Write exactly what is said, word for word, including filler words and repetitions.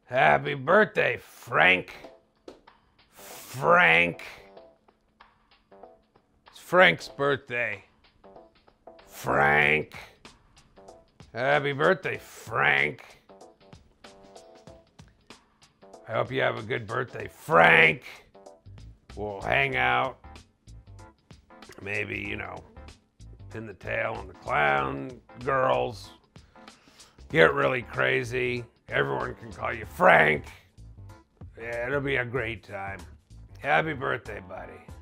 Happy birthday, Frank. Frank. It's Frank's birthday. Frank. Happy birthday, Frank. I hope you have a good birthday, Frank. We'll hang out. Maybe, you know, pin the tail on the clown girls. Get really crazy. Everyone can call you Frank. Yeah, it'll be a great time. Happy birthday, buddy.